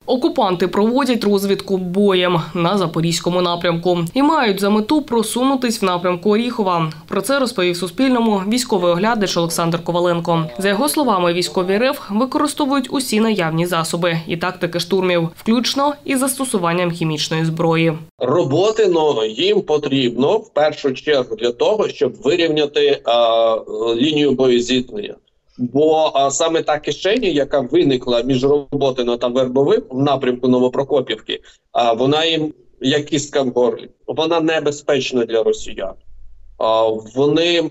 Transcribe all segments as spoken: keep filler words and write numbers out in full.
Окупанти проводять розвідку боєм на Запорізькому напрямку і мають за мету просунутись в напрямку Оріхова. Про це розповів Суспільному військовий оглядач Олександр Коваленко. За його словами, військові РФ використовують усі наявні засоби і тактики штурмів, включно із застосуванням хімічної зброї. Роботи но їм потрібно в першу чергу для того, щоб вирівняти а, лінію боєзіткнення. Бо а, саме та кишеня, яка виникла між Роботино та Вербовим в напрямку Новопрокопівки, а, вона їм як кістка в горлі. Вона небезпечна для росіян. А, вони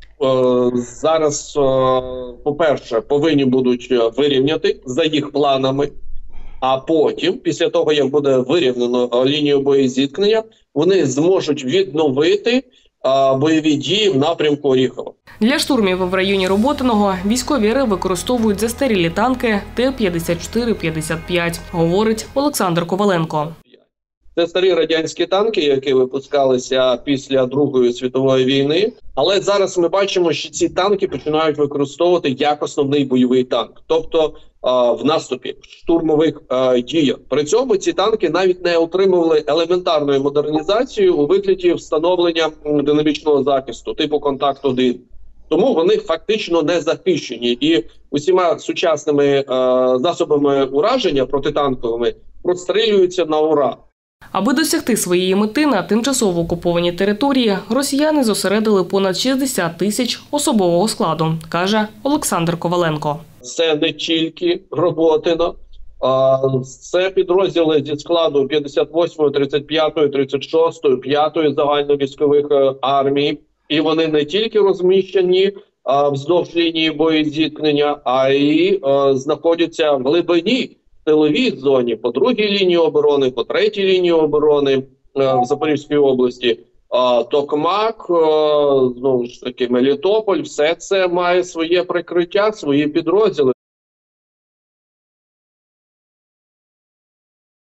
а, зараз, а, по-перше, повинні будуть вирівняти за їх планами, а потім, після того, як буде вирівнено лінію боєзіткнення, вони зможуть відновити а, бойові дії в напрямку Оріхова. Для штурмів в районі Роботиного військові РФ використовують застарілі танки Т п'ятдесят чотири п'ятдесят п'ять, говорить Олександр Коваленко. Це старі радянські танки, які випускалися після Другої світової війни. Але зараз ми бачимо, що ці танки починають використовувати як основний бойовий танк. Тобто а, в наступі, в штурмових а, діях. При цьому ці танки навіть не отримували елементарної модернізації у вигляді встановлення динамічного захисту, типу «Контакт один». Тому вони фактично не захищені. І усіма сучасними е, засобами ураження протитанковими прострілюються на ура. Аби досягти своєї мети на тимчасово окупованій території, росіяни зосередили понад шістдесят тисяч особового складу, каже Олександр Коваленко. Це не тільки Роботино, а це підрозділи зі складу п'ятдесят восьмої, тридцять п'ятої, тридцять шостої, п'ятої загальновійськових армій. І вони не тільки розміщені а, вздовж лінії боєзіткнення, а й а, знаходяться в глибині, в тиловій зоні, по другій лінії оборони, по третій лінії оборони а, в Запорізькій області. А, Токмак, а, знову ж таки, Мелітополь, все це має своє прикриття, свої підрозділи.